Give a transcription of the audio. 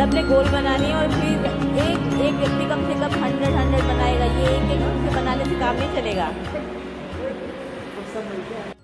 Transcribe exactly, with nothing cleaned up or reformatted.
सबने गोल बनानी है और फिर एक एक व्यक्ति कम से कम हंड्रेड हंड्रेड बनाएगा। ये एक एक से बनाने से काम नहीं चलेगा।